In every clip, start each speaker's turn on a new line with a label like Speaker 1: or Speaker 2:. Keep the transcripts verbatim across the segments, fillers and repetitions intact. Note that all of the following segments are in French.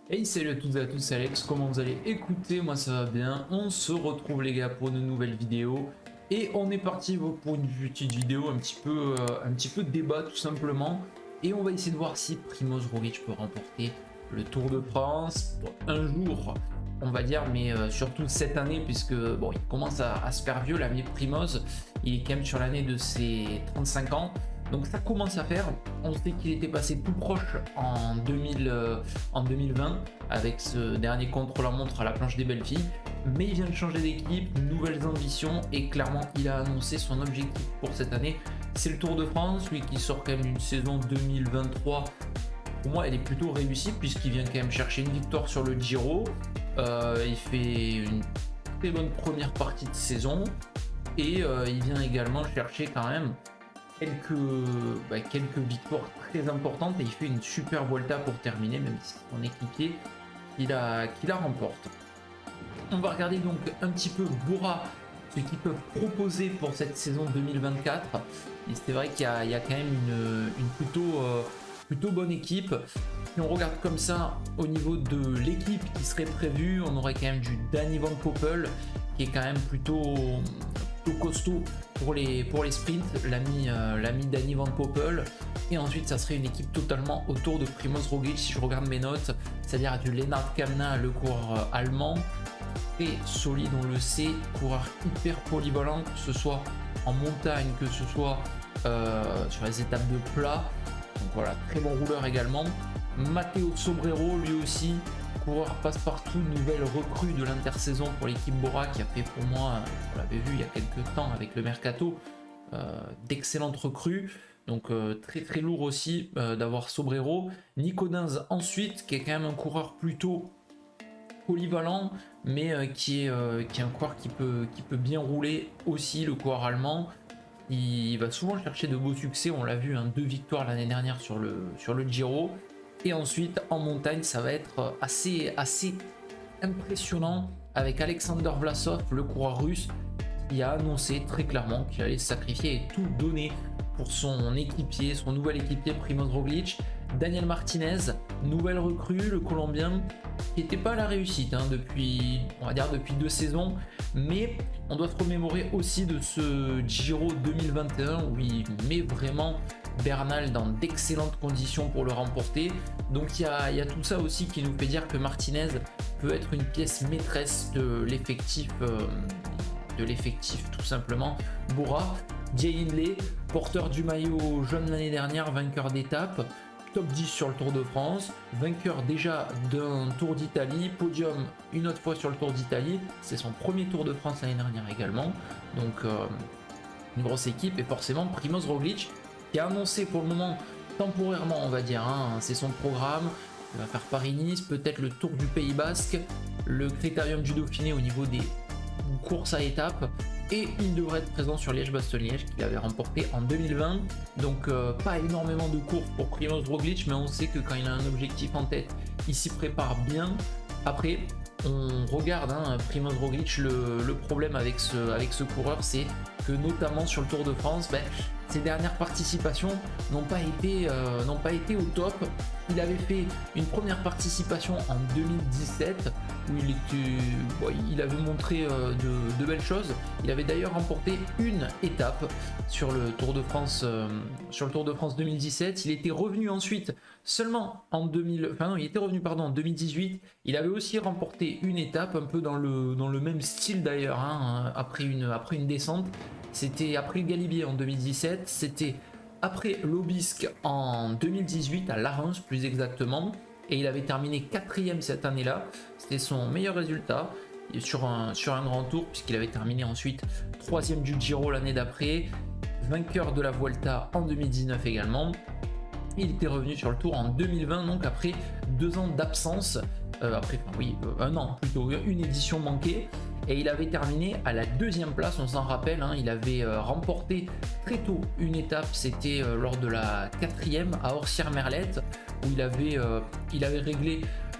Speaker 1: Hey, salut à toutes et à tous, c'est Alex, comment vous allez? Écoutez, moi ça va bien, on se retrouve les gars pour une nouvelle vidéo et on est parti pour une petite vidéo un petit peu, euh, un petit peu de débat tout simplement, et on va essayer de voir si Primož Roglič peut remporter le Tour de France un jour, on va dire, mais euh, surtout cette année, puisque bon, il commence à, à se faire vieux l'ami Primož, il est quand même sur l'année de ses trente-cinq ans. Donc ça commence à faire. On sait qu'il était passé tout proche en, deux mille, euh, en deux mille vingt avec ce dernier contre-la-montre à la planche des belles filles, mais il vient de changer d'équipe, nouvelles ambitions, et clairement il a annoncé son objectif pour cette année, c'est le Tour de France, lui qui sort quand même d'une saison deux mille vingt-trois. Pour moi elle est plutôt réussie puisqu'il vient quand même chercher une victoire sur le Giro, euh, il fait une très bonne première partie de saison et euh, il vient également chercher quand même quelques, bah, quelques victoires très importantes, et il fait une super Vuelta pour terminer, même si c'est son équipier qui la, qui la remporte. On va regarder donc un petit peu Bora, ce qu'ils peuvent proposer pour cette saison deux mille vingt-quatre. Et c'est vrai qu'il y, y a quand même une, une plutôt, euh, plutôt bonne équipe. Si on regarde comme ça au niveau de l'équipe qui serait prévue, on aurait quand même du Danny Van Poppel qui est quand même plutôt, plutôt costaud pour les, pour les sprints, l'ami euh, l'ami Danny Van Poppel. Et ensuite ça serait une équipe totalement autour de Primož Roglič. Si je regarde mes notes, c'est-à-dire du Lennart Kamna, le coureur euh, allemand, très solide, on le sait, coureur hyper polyvalent, que ce soit en montagne, que ce soit euh, sur les étapes de plat. Donc voilà, très bon rouleur également. Matteo Sobrero, lui aussi, coureur passe-partout, nouvelle recrue de l'intersaison pour l'équipe Bora, qui a fait pour moi, on l'avait vu il y a quelques temps avec le Mercato, euh, d'excellentes recrues. Donc euh, très très lourd aussi euh, d'avoir Sobrero. Nico Dins ensuite, qui est quand même un coureur plutôt polyvalent, mais euh, qui, est, euh, qui est un coureur qui peut, qui peut bien rouler aussi, le coureur allemand. Il va souvent chercher de beaux succès, on l'a vu, hein, deux victoires l'année dernière sur le, sur le Giro. Et ensuite en montagne ça va être assez, assez impressionnant avec Alexander Vlasov, le coureur russe, qui a annoncé très clairement qu'il allait se sacrifier et tout donner pour son équipier, son nouvel équipier Primož Roglič. Daniel Martinez, nouvelle recrue, le Colombien, qui n'était pas à la réussite hein, depuis, on va dire depuis deux saisons, mais on doit se remémorer aussi de ce Giro deux mille vingt et un où il met vraiment Bernal dans d'excellentes conditions pour le remporter. Donc il y a, y a tout ça aussi qui nous fait dire que Martinez peut être une pièce maîtresse de l'effectif, euh, de l'effectif tout simplement Bora. Jay Hindley, porteur du maillot jaune l'année dernière, vainqueur d'étape, top dix sur le Tour de France, vainqueur déjà d'un Tour d'Italie, podium une autre fois sur le Tour d'Italie, c'est son premier Tour de France l'année dernière également. Donc euh, une grosse équipe, et forcément Primož Roglič qui a annoncé pour le moment temporairement, on va dire, hein, c'est son programme. Il va faire Paris-Nice, peut-être le Tour du Pays Basque, le Critérium du Dauphiné au niveau des courses à étapes, et il devrait être présent sur Liège-Bastogne-Liège qu'il avait remporté en deux mille vingt. Donc euh, pas énormément de courses pour Primož Roglič, mais on sait que quand il a un objectif en tête, il s'y prépare bien. Après, on regarde hein, Primož Roglič, le, le problème avec ce, avec ce coureur, c'est que notamment sur le Tour de France, ben, ses dernières participations n'ont pas été, euh, n'ont pas été au top. Il avait fait une première participation en deux mille dix-sept où il, était, bon, il avait montré euh, de, de belles choses. Il avait d'ailleurs remporté une étape sur le Tour de France, euh, sur le Tour de France deux mille dix-sept. Il était revenu ensuite seulement en deux mille, enfin non, il était revenu pardon en deux mille dix-huit. Il avait aussi remporté une étape un peu dans le dans le même style d'ailleurs, hein, après une après une descente. C'était après le Galibier en deux mille dix-sept, c'était après l'Aubisque en deux mille dix-huit, à Larens plus exactement, et il avait terminé quatrième cette année-là. C'était son meilleur résultat sur un, sur un grand tour, puisqu'il avait terminé ensuite troisième du Giro l'année d'après, vainqueur de la Vuelta en deux mille dix-neuf également. Il était revenu sur le Tour en deux mille vingt, donc après deux ans d'absence, euh, après, enfin, oui, euh, un an plutôt, une édition manquée. Et il avait terminé à la deuxième place, on s'en rappelle, hein, il avait euh, remporté très tôt une étape, c'était euh, lors de la quatrième à Orsières-Merlette, où il avait, euh, il avait réglé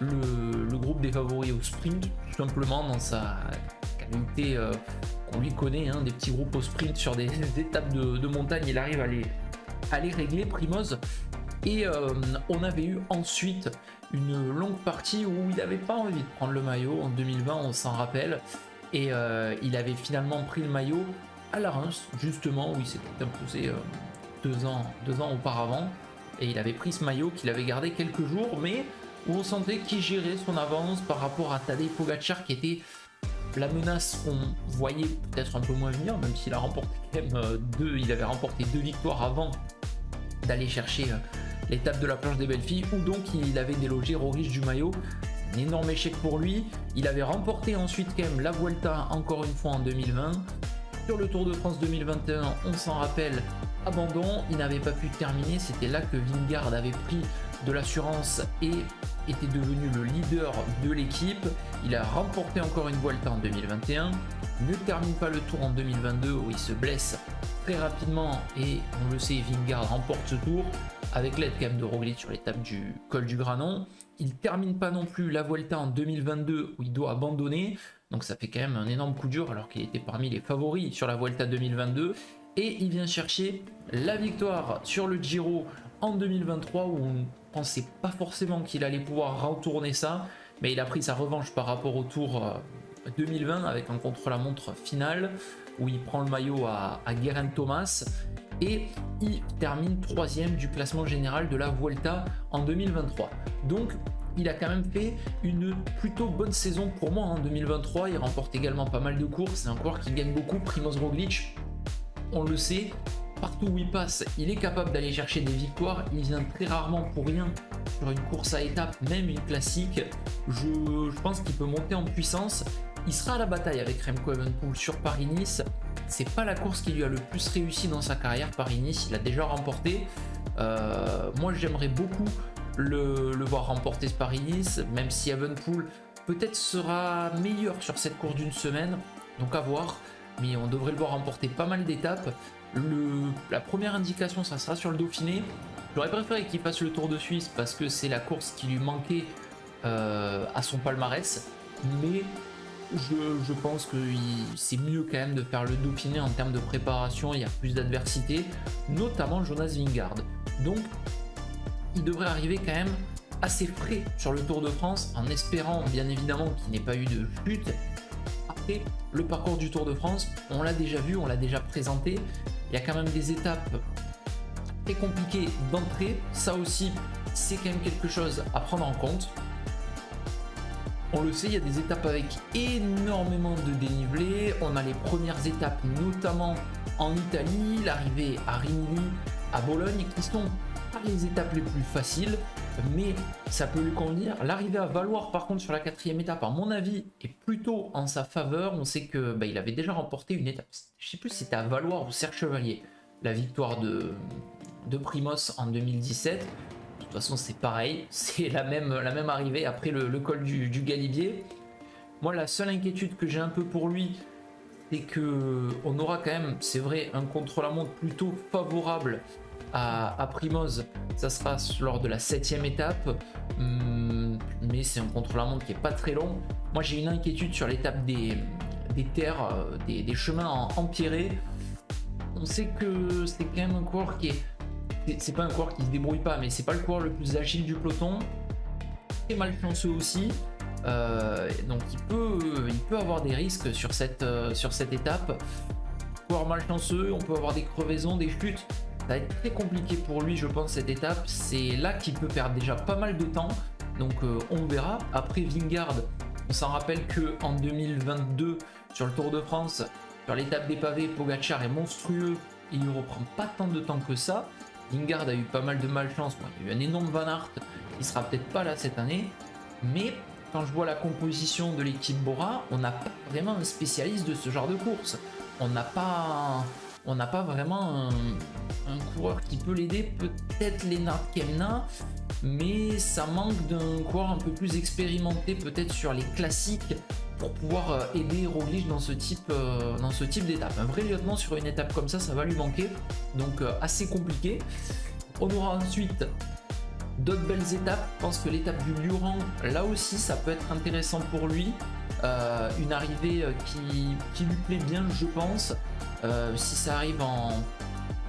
Speaker 1: le, le groupe des favoris au sprint, tout simplement dans sa qualité euh, qu'on lui connaît, hein, des petits groupes au sprint sur des, des étapes de, de montagne, il arrive à les, à les régler, Primož. Et euh, on avait eu ensuite une longue partie où il n'avait pas envie de prendre le maillot. En deux mille vingt, on s'en rappelle. Et euh, il avait finalement pris le maillot à la Reims, justement, où il s'était imposé euh, deux ans, deux ans auparavant. Et il avait pris ce maillot qu'il avait gardé quelques jours, mais où on sentait qu'il gérait son avance par rapport à Tadej Pogacar, qui était la menace qu'on voyait peut-être un peu moins venir, même s'il a remporté quand même euh, deux, il avait remporté deux victoires avant d'aller chercher euh, l'étape de la planche des belles filles, où donc il avait délogé Roglic du maillot. Un énorme échec pour lui. Il avait remporté ensuite quand même la Vuelta encore une fois en deux mille vingt. Sur le Tour de France deux mille vingt et un, on s'en rappelle, abandon, il n'avait pas pu terminer. C'était là que Vingegaard avait pris de l'assurance et était devenu le leader de l'équipe. Il a remporté encore une Vuelta en deux mille vingt et un, ne termine pas le Tour en deux mille vingt-deux où il se blesse très rapidement et on le sait, Vingegaard remporte ce Tour avec l'aide quand même de Roglic sur l'étape du col du Granon. Il termine pas non plus la Vuelta en deux mille vingt-deux où il doit abandonner, donc ça fait quand même un énorme coup dur alors qu'il était parmi les favoris sur la Vuelta deux mille vingt-deux. Et il vient chercher la victoire sur le Giro en deux mille vingt-trois où on pensait pas forcément qu'il allait pouvoir retourner ça, mais il a pris sa revanche par rapport au Tour deux mille vingt avec un contre-la-montre final où il prend le maillot à, à Geraint Thomas et il termine troisième du classement général de la Vuelta en deux mille vingt-trois. Donc il a quand même fait une plutôt bonne saison pour moi en deux mille vingt-trois. Il remporte également pas mal de courses, c'est un coureur qui gagne beaucoup. Primoz Roglic, on le sait, partout où il passe, il est capable d'aller chercher des victoires. Il vient très rarement pour rien sur une course à étapes, même une classique. Je, je pense qu'il peut monter en puissance. Il sera à la bataille avec Remco Evenepoel sur Paris-Nice. C'est pas la course qui lui a le plus réussi dans sa carrière, Paris-Nice. Il a déjà remporté. Euh, moi, j'aimerais beaucoup le, le voir remporter ce Paris-Nice, même si Evenepoel peut-être sera meilleur sur cette course d'une semaine. Donc à voir. Mais on devrait le voir remporter pas mal d'étapes. Le, la première indication, ça sera sur le Dauphiné. J'aurais préféré qu'il fasse le Tour de Suisse parce que c'est la course qui lui manquait euh, à son palmarès. Mais je, je pense que c'est mieux quand même de faire le Dauphiné en termes de préparation. Il y a plus d'adversité, notamment Jonas Vingegaard. Donc, il devrait arriver quand même assez frais sur le Tour de France, en espérant bien évidemment qu'il n'ait pas eu de chute. Après, le parcours du Tour de France, on l'a déjà vu, on l'a déjà présenté. Il y a quand même des étapes très compliquées d'entrée. Ça aussi, c'est quand même quelque chose à prendre en compte. On le sait, il y a des étapes avec énormément de dénivelé. On a les premières étapes, notamment en Italie, l'arrivée à Rimini, à Bologne, qui sont pas les étapes les plus faciles, mais ça peut lui convenir. L'arrivée à Valoir, par contre, sur la quatrième étape, à mon avis, est plutôt en sa faveur. On sait que bah, il avait déjà remporté une étape, je sais plus si c'était à Valoir ou Serre Chevalier, la victoire de, de Primoz en deux mille dix-sept. De toute façon, c'est pareil, c'est la même, la même arrivée après le, le col du, du Galibier. Moi, la seule inquiétude que j'ai un peu pour lui, c'est que on aura quand même, c'est vrai, un contre-la-montre plutôt favorable à, à Primoz. Ça sera lors de la septième étape, hum, mais c'est un contre-la-montre qui est pas très long. Moi, j'ai une inquiétude sur l'étape des, des terres, des, des chemins en, empierrés. On sait que c'est quand même un coureur qui est c'est pas un coureur qui se débrouille pas, mais c'est pas le coureur le plus agile du peloton. Très malchanceux aussi, euh, donc il peut, il peut avoir des risques sur cette, euh, sur cette étape. Coureur malchanceux, on peut avoir des crevaisons, des chutes. Ça va être très compliqué pour lui, je pense, cette étape. C'est là qu'il peut perdre déjà pas mal de temps, donc euh, on verra. Après Vingegaard, on s'en rappelle que en deux mille vingt-deux, sur le Tour de France, sur l'étape des pavés, Pogacar est monstrueux. Il ne reprend pas tant de temps que ça. Vingegaard a eu pas mal de malchance. Bon, il y a eu un énorme Van Aert qui sera peut-être pas là cette année, mais quand je vois la composition de l'équipe Bora, on n'a pas vraiment un spécialiste de ce genre de course. On n'a pas, on n'a pas vraiment un, un coureur qui peut l'aider. Peut-être Lennart Kemna, mais ça manque d'un coureur un peu plus expérimenté, peut-être sur les classiques, pour pouvoir aider Roglic dans ce type, euh, dans ce type d'étape. Un vrai lieutenant sur une étape comme ça, ça va lui manquer, donc euh, assez compliqué. On aura ensuite d'autres belles étapes. Je pense que l'étape du Lioran, là aussi, ça peut être intéressant pour lui. Euh, une arrivée qui, qui lui plaît bien, je pense. Euh, si ça arrive en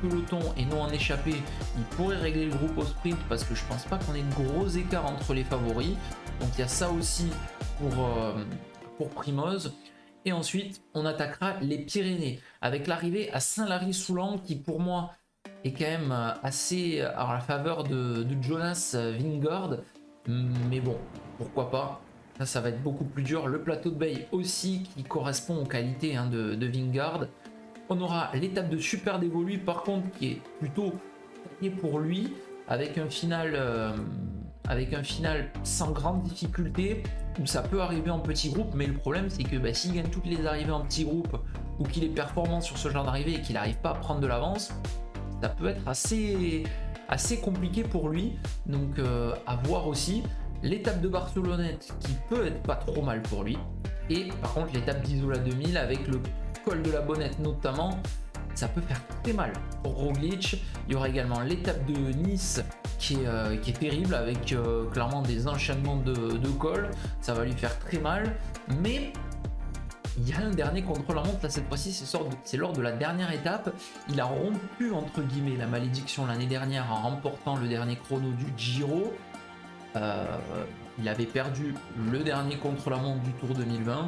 Speaker 1: peloton et non en échappée, il pourrait régler le groupe au sprint parce que je pense pas qu'on ait de gros écarts entre les favoris. Donc il y a ça aussi pour, euh, pour Primoz. Et ensuite, on attaquera les Pyrénées avec l'arrivée à Saint-Lary-Soulan qui pour moi est quand même assez à la faveur de, de Jonas Vingegaard. Mais bon, pourquoi pas. Ça, ça va être beaucoup plus dur. Le plateau de Bay aussi qui correspond aux qualités hein, de, de Vingegaard. On aura l'étape de Super Dévolu par contre qui est plutôt taillée pour lui avec un final, euh, avec un final sans grande difficulté où ça peut arriver en petit groupe, mais le problème c'est que bah, s'il gagne toutes les arrivées en petit groupe ou qu'il est performant sur ce genre d'arrivée et qu'il n'arrive pas à prendre de l'avance, ça peut être assez, assez compliqué pour lui. Donc euh, à voir aussi. L'étape de Barcelonnette qui peut être pas trop mal pour lui. Et par contre l'étape d'Isola deux mille avec le col de la Bonnette notamment, ça peut faire très mal pour Roglic. Il y aura également l'étape de Nice qui est, euh, qui est terrible avec euh, clairement des enchaînements de, de cols. Ça va lui faire très mal. Mais il y a un dernier contre-la-montre là cette fois-ci, c'est lors de la dernière étape. Il a rompu entre guillemets la malédiction l'année dernière en remportant le dernier chrono du Giro. Euh, il avait perdu le dernier contre-la-montre du Tour deux mille vingt.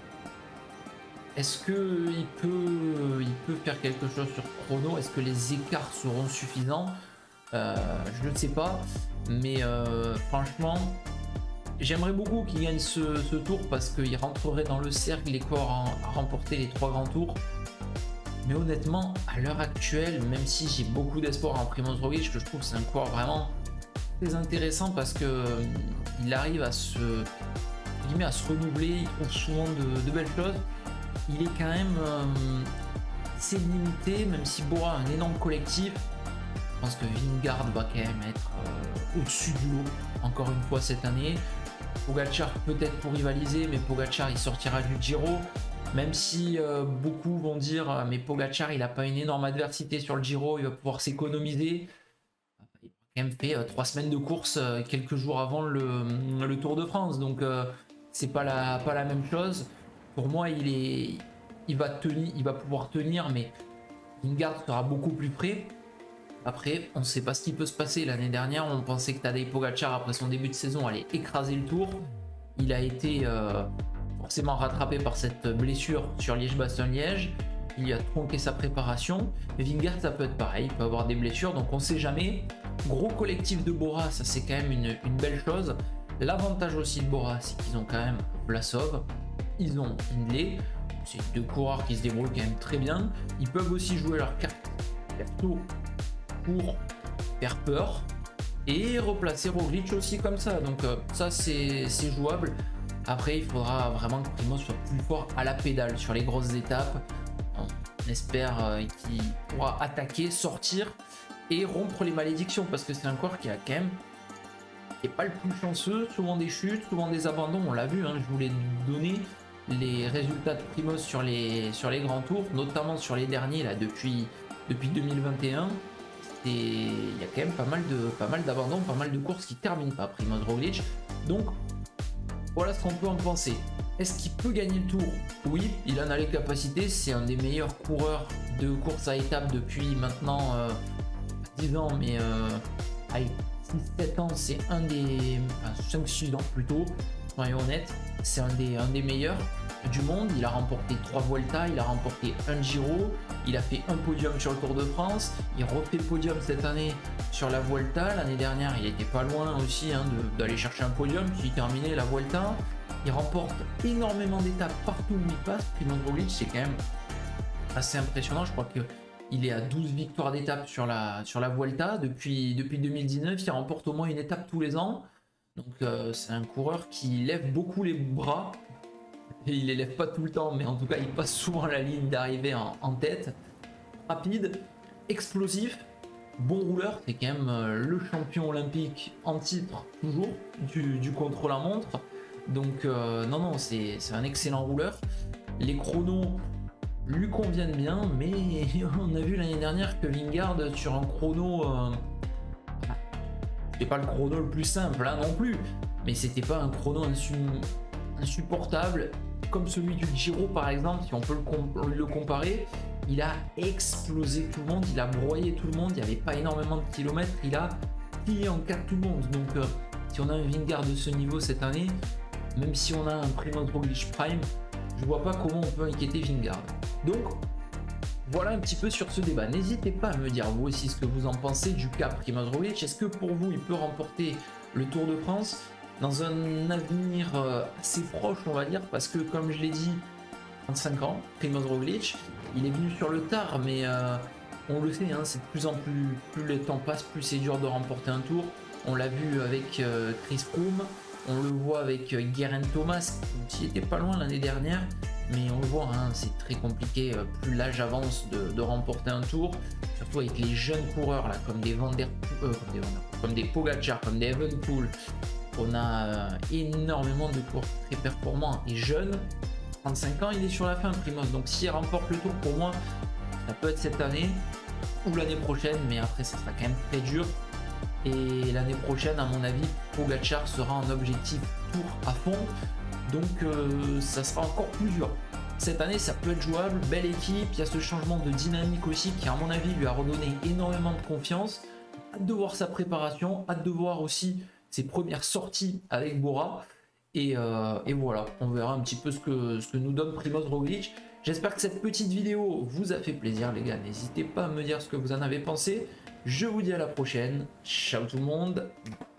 Speaker 1: Est-ce qu'il peut, il peut faire quelque chose sur chrono? Est-ce que les écarts seront suffisants? euh, Je ne sais pas. Mais euh, franchement, j'aimerais beaucoup qu'il gagne ce, ce tour parce qu'il rentrerait dans le cercle les corps à remporter les trois grands tours. Mais honnêtement, à l'heure actuelle, même si j'ai beaucoup d'espoir en Primoz Roglic, que je trouve que c'est un coureur vraiment très intéressant parce que euh, il arrive à se, à se renouveler, il trouve souvent de, de belles choses. Il est quand même euh, assez limité, même si Bora a un énorme collectif. Je pense que Vingegaard va quand même être euh, au-dessus du lot encore une fois cette année. Pogacar peut-être pour rivaliser, mais Pogacar il sortira du Giro. Même si euh, beaucoup vont dire mais Pogacar il n'a pas une énorme adversité sur le Giro, il va pouvoir s'économiser. Il a quand même fait euh, trois semaines de course euh, quelques jours avant le, le Tour de France, donc euh, c'est pas la, pas la même chose. Pour moi il, est, il, va tenir, il va pouvoir tenir, mais Vingegaard sera beaucoup plus près. Après, on ne sait pas ce qui peut se passer. L'année dernière, on pensait que Tadej Pogacar, après son début de saison, allait écraser le Tour. Il a été euh, forcément rattrapé par cette blessure sur Liège-Bastogne-Liège. Il a tronqué sa préparation. Mais Vingegaard, ça peut être pareil. Il peut avoir des blessures, donc on ne sait jamais. Gros collectif de Bora, ça c'est quand même une, une belle chose. L'avantage aussi de Bora, c'est qu'ils ont quand même Vlasov. Ils ont Hindley. C'est deux coureurs qui se débrouillent quand même très bien. Ils peuvent aussi jouer leur carte perso pour faire peur et replacer Roglic aussi comme ça, donc euh, ça c'est jouable. Après il faudra vraiment que Primoz soit plus fort à la pédale sur les grosses étapes. On espère euh, qu'il pourra attaquer, sortir et rompre les malédictions parce que c'est un corps qui a quand même qui est pas le plus chanceux, souvent des chutes, souvent des abandons, on l'a vu, hein, je voulais donner les résultats de Primoz sur les, sur les grands tours, notamment sur les derniers là depuis, depuis deux mille vingt et un. Et il y a quand même pas mal de pas mal d'abandons, pas mal de courses qui terminent pas Primoz Roglic. Donc voilà ce qu'on peut en penser. Est-ce qu'il peut gagner le tour? Oui, il en a les capacités. C'est un des meilleurs coureurs de course à étapes depuis maintenant euh, dix ans, mais euh, allez, six sept ans, c'est un des enfin, cinq six ans plutôt, soyons honnêtes, c'est un des, un des meilleurs du monde. Il a remporté trois Vuelta, il a remporté un Giro, il a fait un podium sur le Tour de France, il refait podium cette année sur la Vuelta. L'année dernière il était pas loin aussi hein, d'aller chercher un podium, puis il terminait la Vuelta. Il remporte énormément d'étapes partout où il passe. Primoz Roglic, c'est quand même assez impressionnant. Je crois qu'il est à douze victoires d'étape sur la, sur la Vuelta depuis, depuis deux mille dix-neuf. Il remporte au moins une étape tous les ans, donc euh, c'est un coureur qui lève beaucoup les bras. Et il les lève pas tout le temps, mais en tout cas il passe souvent la ligne d'arrivée en, en tête. Rapide, explosif, bon rouleur, c'est quand même euh, le champion olympique en titre toujours du, du contre-la-montre. Donc euh, non non, c'est un excellent rouleur. Les chronos lui conviennent bien, mais on a vu l'année dernière que Vingegaard sur un chrono, euh, c'est pas le chrono le plus simple hein, non plus, mais c'était pas un chrono insu insupportable comme celui du Giro par exemple, si on peut le, com le comparer. il a explosé tout le monde, il a broyé tout le monde, il n'y avait pas énormément de kilomètres, il a plié en quatre tout le monde. Donc euh, si on a un Vingegaard de ce niveau cette année, même si on a un Primož Roglič Prime, je vois pas comment on peut inquiéter Vingegaard. Donc voilà un petit peu sur ce débat. N'hésitez pas à me dire vous aussi ce que vous en pensez du cas Primož Roglič. Est-ce que pour vous il peut remporter le Tour de France dans un avenir assez proche, on va dire, parce que comme je l'ai dit, trente-cinq ans, Primož Roglič, il est venu sur le tard, mais euh, on le sait, hein, c'est de plus en plus, plus le temps passe, plus c'est dur de remporter un tour. On l'a vu avec euh, Chris Froome, on le voit avec euh, Geraint Thomas, qui était pas loin l'année dernière, mais on le voit, hein, c'est très compliqué, euh, plus l'âge avance de, de remporter un tour, surtout avec les jeunes coureurs là, comme des Van der, euh, comme des, Van der, comme des Pogacar, comme des Evenepoel. On a euh, énormément de coureurs très performants et jeunes. trente-cinq ans, il est sur la fin, Primož. Donc s'il remporte le tour, pour moi, ça peut être cette année ou l'année prochaine, mais après ça sera quand même très dur. Et l'année prochaine, à mon avis, Pogacar sera en objectif tour à fond. Donc euh, ça sera encore plus dur. Cette année, ça peut être jouable, belle équipe. Il y a ce changement de dynamique aussi qui, à mon avis, lui a redonné énormément de confiance. Hâte de voir sa préparation, hâte de voir aussi ses premières sorties avec Bora. Et, euh, et voilà, on verra un petit peu ce que, ce que nous donne Primož Roglič. J'espère que cette petite vidéo vous a fait plaisir, les gars. N'hésitez pas à me dire ce que vous en avez pensé. Je vous dis à la prochaine. Ciao tout le monde.